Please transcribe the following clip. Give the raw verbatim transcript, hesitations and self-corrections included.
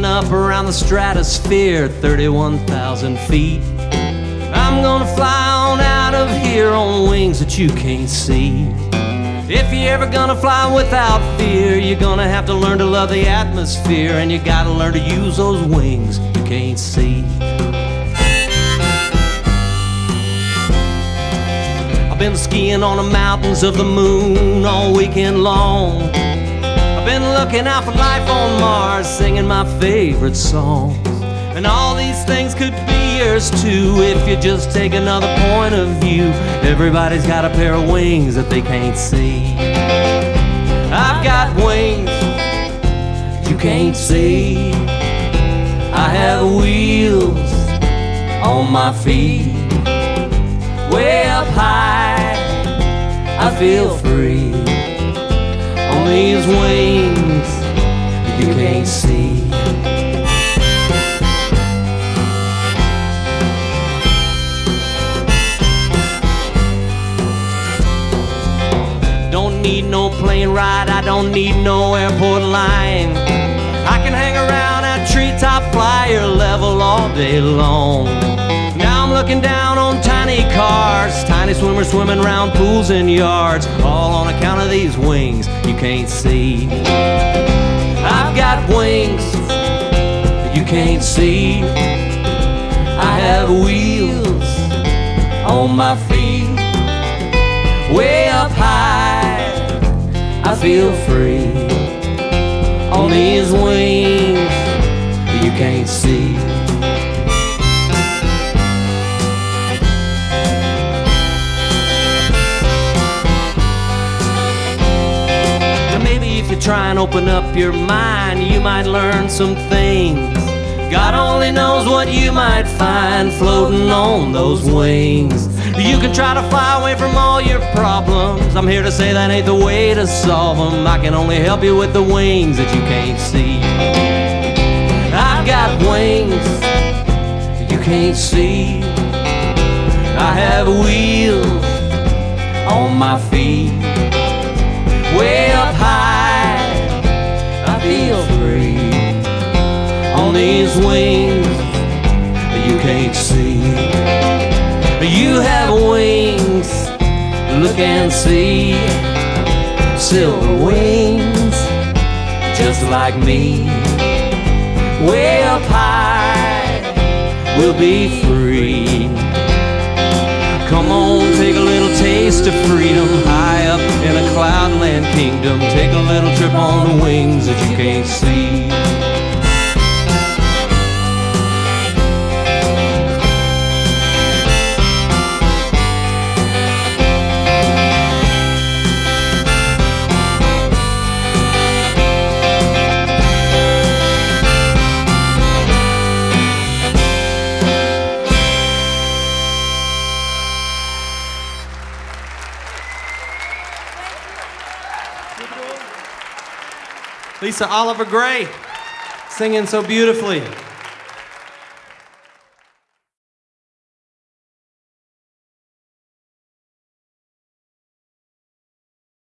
floating up around the stratosphere, thirty-one thousand feet. I'm gonna fly on out of here on wings that you can't see. If you're ever gonna fly without fear, you're gonna have to learn to love the atmosphere, and you gotta learn to use those wings you can't see. I've been skiing on the mountains of the moon all weekend long. I've been looking out for life on Mars, singing my favorite songs. And all these things could be yours too, if you just take another point of view. Everybody's got a pair of wings that they can't see. I've got wings you can't see. I have wheels on my feet. Way up high, I feel free on these wings you can't see. Don't need no plane ride, I don't need no airport line. I can hang around at treetop flyer level all day long. Now I'm looking down on tiny cars, tiny swimmers swimming around pools and yards, all on account of these wings you can't see. I've got wings you can't see. I have wheels on my feet. Way up high, I feel free on these wings you can't see. Now maybe if you try and open up your mind, you might learn some things. God only knows what you might find floating on those wings. You can try to fly away from all your problems. I'm here to say that ain't the way to solve them. I can only help you with the wings that you can't see. I've got wings you can't see. I have wheels on my feet. Way up high, I feel free on these wings you can't see. You have wings, look and see. Silver wings, just like me. Way up high, we'll be free. Come on, take a little taste of freedom, high up in a cloudland kingdom. Take a little trip on the wings that you can't see. Lisa Oliver Gray, singing so beautifully.